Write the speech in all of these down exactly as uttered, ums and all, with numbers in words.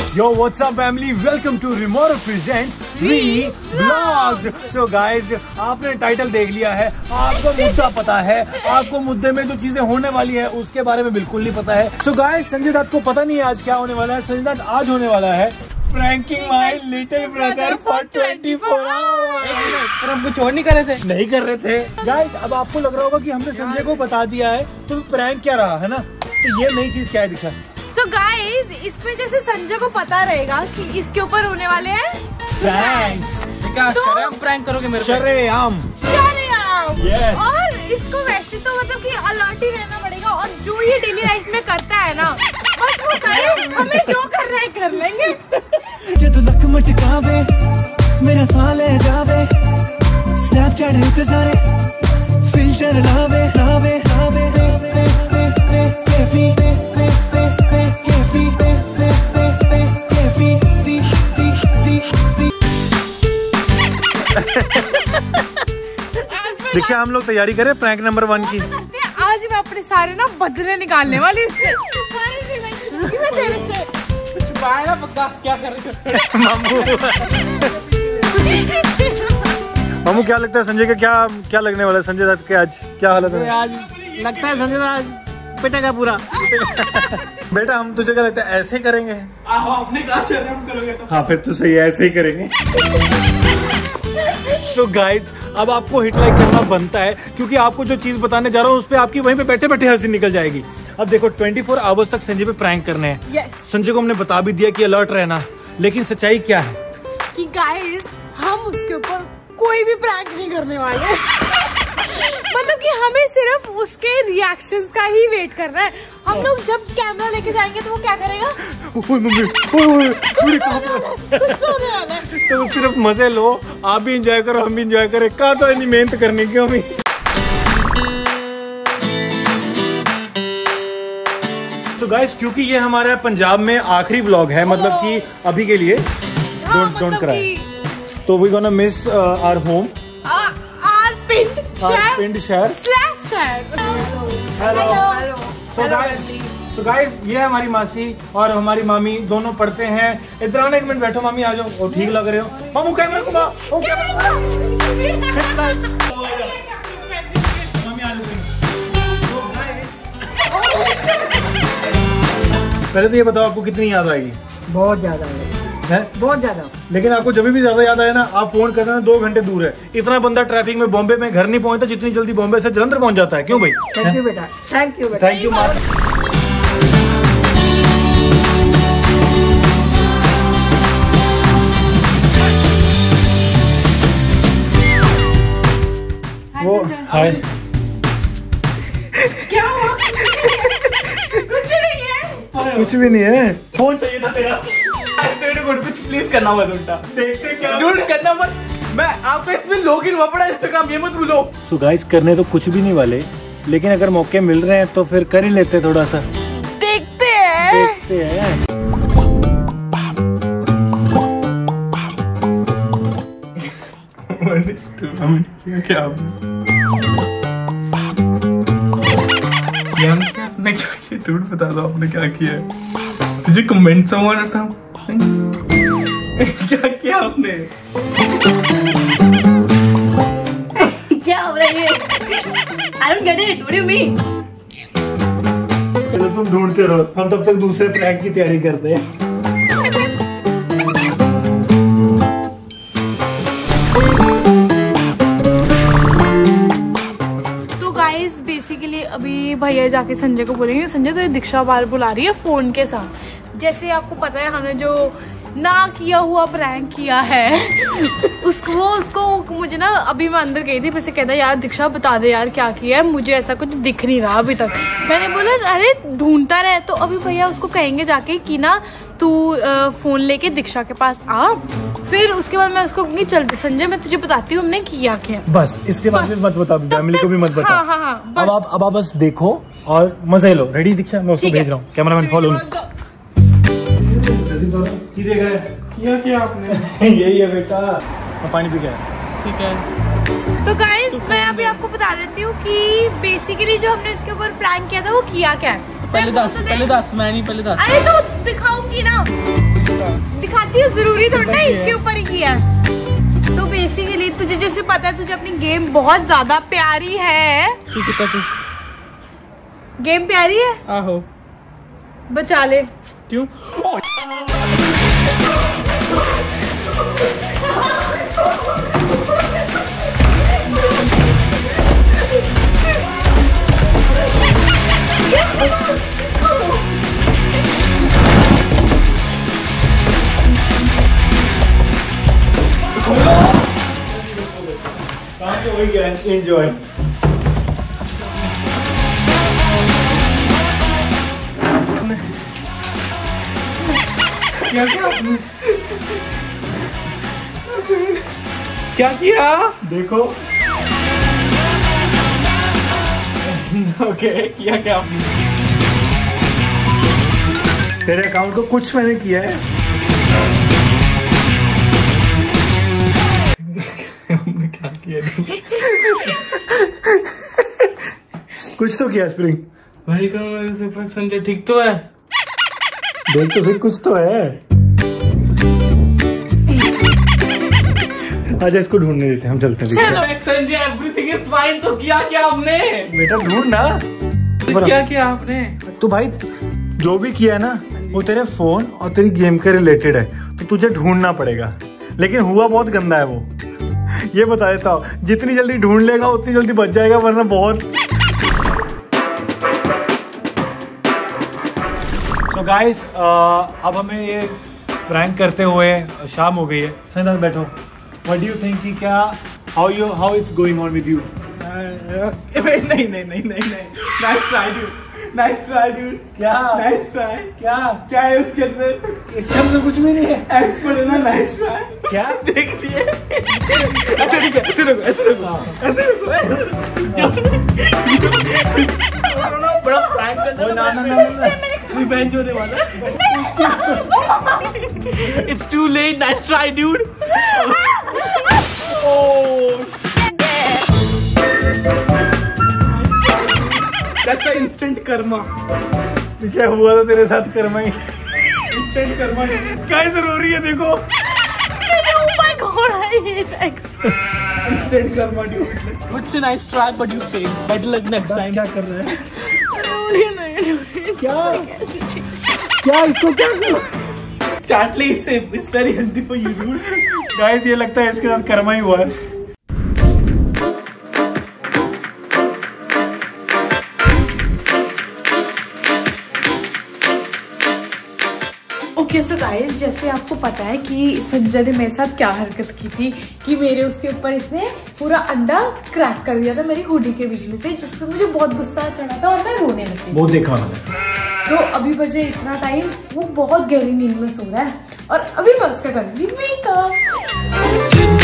Yo, what's up family? Welcome to Remoro presents We Vlogs. So guys, आपने title देख लिया है, आपको मुद्दा पता है, आपको मुद्दे में जो चीजें होने वाली है उसके बारे में बिल्कुल नहीं पता है. So guys, संजय दत्त को पता नहीं है आज क्या होने वाला है. संजय दत्त आज होने वाला है Pranking my little brother for twenty-four hours. पर हम कुछ और नहीं कर रहे थे. नहीं कर रहे थे. गाइस, अब आपको लग रहा होगा कि हमने संजय को बता दिया है तो प्रैंक क्या रहा है ना. तो ये नई चीज क्या है दिखा. So guys, इसमें जैसे संजय को पता रहेगा कि इसके ऊपर होने वाले हैं प्रैंक्स. क्या शरेआम प्रैंक करोगे मेरे पे? शरेआम. शरेआम. Yes. और इसको वैसे तो मतलब कि अलर्ट ही रहना पड़ेगा और जो ये डेली लाइफ में करता है ना बस वो करे. हमें जो कर रहे हैं कर लेंगे. जद लक मटकावे मेरा साह ले जावे स्नैपचैट उते सारे फिल्टर लावे लावे लावे कैफी कैफी कैफी दी दी दी दी. दीक्षा, हम लोग तैयारी करें प्रैंक नंबर वन की. आज मैं अपने सारे ना बदले निकालने वाली इससे. मैं तेरे से छुपाया पक्का. क्या कर रहे हो मामू? मामू, क्या लगता है संजय का क्या क्या लगने वाला है? संजय दत्त के आज क्या हालत है? आज लगता है संजय आज पिटेगा पूरा. बेटा, हम तुझे क्या लगता है ऐसे ही करेंगे? आहो, आपने कहा शर्म करोगे तो. हाँ, फिर तो सही है, ऐसे ही करेंगे. So guys, अब आपको हिट लाइक करना बनता है क्योंकि आपको जो चीज बताने जा रहा हूँ उस पे आपकी वहीं पे बैठे बैठे हंसी निकल जाएगी. अब देखो, चौबीस आवर्स तक संजय पे प्रैंक करने हैं. yes. संजय को हमने बता भी दिया कि अलर्ट रहना, लेकिन सच्चाई क्या है कि गाइस हम उसके ऊपर कोई भी प्रैंक नहीं करने वाले. मतलब कि हमें सिर्फ उसके रिएक्शंस का ही वेट करना है. हम लोग जब कैमरा लेके जाएंगे तो वो क्या करेगा? ओए मम्मी, ओए ओए, पूरी कुछ तो होने वाला है. तो सिर्फ मजे लो, आप भी एंजॉय करो, हम भी एंजॉय करें. कहा तो इतनी मेहनत करने की हमें. तो गाइस, क्योंकि ये हमारा पंजाब में आखिरी व्लॉग है, मतलब कि अभी के लिए डोंट डोंट क्राई, तो we gonna miss our home, our pind shahar, pind shahar slash shahar. Hello. So guys, so guys, ये है हमारी मासी और हमारी मामी, दोनों पढ़ते हैं. इधर आने एक मिनट बैठो मामी, आ जाओ. और ठीक लग रहे हो मामू. कैमरा घुमा. ओ कैमरा मामी आ जाओ. पहले तो ये बताओ, आपको कितनी याद आएगी? बहुत ज्यादा है, बहुत ज्यादा. लेकिन आपको जब भी ज्यादा याद आए ना, आप फोन करना, दो घंटे दूर है. इतना बंदा ट्रैफिक में बॉम्बे में घर नहीं पहुंचता जितनी जल्दी बॉम्बे से जलंधर पहुंच जाता है. क्यों भाई? थैंक यू बेटा, थैंक यू बेटा. थैंक यू माँ. वो हाय. क्या हुआ? कुछ नहीं है. कुछ भी नहीं है. फोन चाहिए था तेरा. कुछ प्लीज करना मत उल्टा. देखते क्या डूड करना मत. मैं आपको इसमें लॉगिन हुआ पड़ा इंस्टाग्राम, ये मत भूलो. सो गाइस, करने तो कुछ भी नहीं वाले, लेकिन अगर मौके मिल रहे हैं तो फिर कर ही लेते. थोड़ा सा देखते हैं देखते हैं. क्या आपने क्या किया? डूड बता दो आपने क्या किया है. तुझे कमेंट समझ रहा हूँ. क्या किया आपने? क्या हो रहा है? I don't get it. What do you mean? चलो तुम ढूंढते रहो, हम तब तक दूसरे प्रैंक की तैयारी करते हैं. तो गाइस, बेसिकली अभी भैया जाके संजय को बोलेंगे, संजय तो ये दीक्षा बार बुला रही है फोन के साथ. जैसे आपको पता है हमने जो ना किया हुआ प्रैंक किया है उसको वो उसको मुझे ना, अभी मैं अंदर गई थी, फिर से कहता यार दीक्षा बता दे यार क्या किया है, मुझे ऐसा कुछ दिख नहीं रहा अभी तक. मैंने बोला अरे ढूंढता रहे. तो अभी भैया उसको कहेंगे जाके कि ना तू फोन लेके दीक्षा के पास आ. फिर उसके बाद मैं उसको कहूँगी चल संजय मैं तुझे बताती हूँ हमने किया क्या. बस इसके बाद मत बता, फैमिली को भी मत बता. हाँ हाँ हाँ. अब आप अब आप बस देखो और मजे लो. रेडी दीक्षा? मैं उसको भेज रहा हूँ. Cameraman follow. किया क्या आपने? यही है बेटा. मैं पानी पी गया. ठीक है. तो गाइस, मैं अभी आपको बता देती हूँ कि बेसिकली जो हमने इसके ऊपर प्रैंक किया था वो किया क्या है. पहले दस, पहले दस, मैं नहीं पहले दस. अरे तो दिखाऊंगी ना. दिखाती हूँ, जरूरी थोड़ा ना इसके ऊपर ही किया। तो बेसिकली तुझे जैसे पता है तुझे अपनी गेम बहुत ज्यादा प्यारी है। गेम प्यारी है? आहो। बचा ले। क्यों? एंजॉय। क्या किया आपने? क्या किया? देखो ओके किया क्या आपने? तेरे अकाउंट को कुछ मैंने किया है। हमने क्या किया? कुछ तो किया स्प्रिंग। भाई का संजय ठीक तो है? देख तो सही, कुछ तो है। अच्छा इसको ढूंढने देते हैं, हम चलते हैं। Sanjay everything is fine. तो किया क्या आपने? बेटा ढूंढ ना। तो क्या किया आपने? तो भाई जो भी किया है ना वो तेरे फोन और तेरी गेम के रिलेटेड है, तो तुझे ढूंढना पड़ेगा। लेकिन हुआ बहुत गंदा है वो, ये बता देता हूँ। जितनी जल्दी ढूंढ लेगा उतनी जल्दी बच जाएगा, वरना बहुत। सो गाइस अब हमें ये प्रैंक करते हुए शाम हो गई है। संजय बैठो। व्हाट डू यू थिंक कि क्या how you how it's going on with you? नहीं नहीं नहीं नहीं नहीं। Nice try dude, nice try dude. क्या नाइस ट्राई? क्या क्या है उसके अंदर? इसके अंदर कुछ भी नहीं है। एक्सपर्ट है ना। Nice try. क्या देख लिए? अच्छा ठीक है, ऐसे रखो ऐसे रखो ऐसे रखो ऐसे रखो। बड़ा प्रैंक करना है। ना ना ना रिवेंज होने वाला है। It's too late. Nice try dude. Oh that's a instant karma. क्या हुआ था तेरे साथ कर्मा ही? इंस्टेंट कर्मा क्या जरूरी है? देखो Oh my God, I hate X. Instant karma dude. It's a nice try but you failed. Better luck next time. क्या कर रहा है? क्या? क्या इसको क्या कर? Chatly is it's very healthy for you dude. Guys ये लगता है इसके साथ कर्मा ही हुआ है। ओके सो गाइस, जैसे आपको पता है कि संजय ने मेरे साथ क्या हरकत की थी कि मेरे उसके ऊपर इसने पूरा अंडा क्रैक कर दिया था मेरी हुडी के बीच में से, जिस पर मुझे बहुत गुस्सा चढ़ा था और मैं रोने लगी। बहुत देखा मैंने। तो अभी बजे इतना टाइम, वो बहुत गहरी नींद में सो रहा है और अभी मैं उसका करूंगी मेकअप।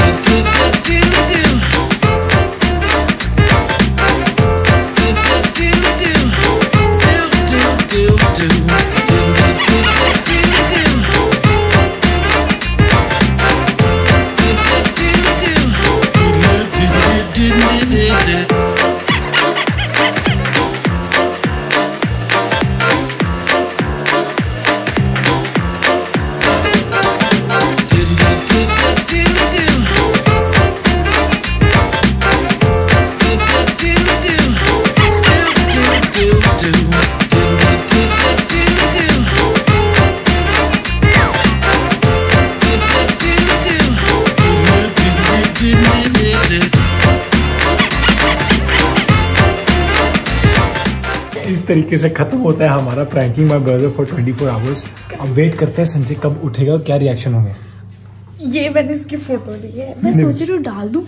इस तरीके से खत्म होता है हमारा pranking my brother for twenty four hours. अब वेट करते हैं संजय कब उठेगा और क्या रिएक्शन होंगे। ये मैंने इसकी फोटो ली है, मैं सोच रही हूँ डाल दूं।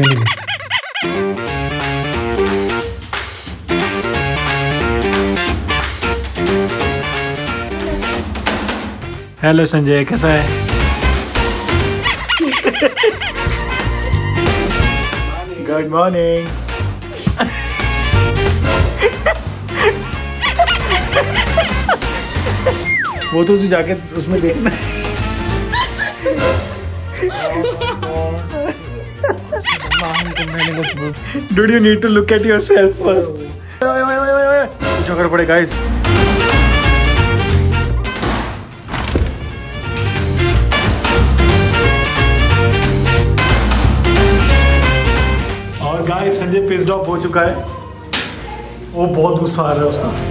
हेलो संजय, कैसा है? Good morning. वो तो तू जाके उसमें देखना। Dude, you need to look at yourself first. कुछ अगर पड़े guys. Guys Sanjay pissed off हो चुका है, वो बहुत गुस्सा आ रहा है उसका।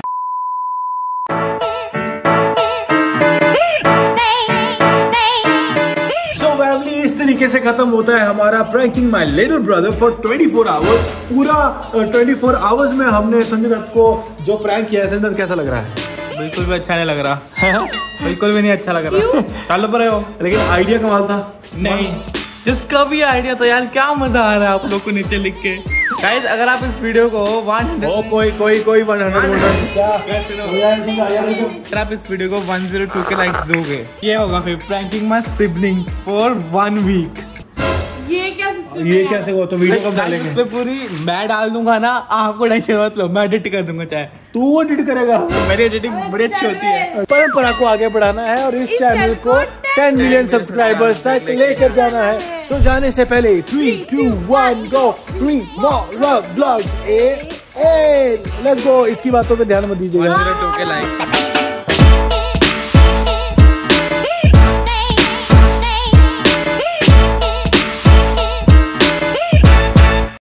So फैमिली, इस तरीके से खत्म होता है हमारा pranking my little brother for twenty four hours. पूरा ट्वेंटी फोर आवर्स में हमने संजय दत्त को जो प्रैंक किया है, संजय दत्त कैसा लग रहा है? बिल्कुल भी अच्छा नहीं लग रहा। बिल्कुल भी नहीं अच्छा लग रहा। चलो पर हो, लेकिन आइडिया कमाल था। नहीं जिसका भी आइडिया तो यार क्या मजा आ रहा है आप लोग को नीचे लिख के। गाइस अगर आप इस वीडियो को वन ओ कोई कोई कोई वन हंड्रेड अगर आप इस वीडियो को वन ज़ीरो टू के लाइक्स दोगे, ये होगा फिर pranking my siblings for one week. ये क्या सिस्टम ये कैसे हुआ? तो वीडियो कब डालेंगे? उस पे पूरी मैं डाल दूंगा ना, आपको टेंशन मत लो, मैं एडिट कर दूंगा। चाहे तू एडिट करेगा? मेरी एडिटिंग बड़ी अच्छी होती है। परंपरा को आगे बढ़ाना है और इस, इस चैनल को टेन मिलियन सब्सक्राइबर्स तक लेकर जाना है। सो जाने से पहले three two one go, remark vlogs ah ah let's go. इसकी बातों पे ध्यान मत दीजिएगा। वन ज़ीरो टू के लाइक्स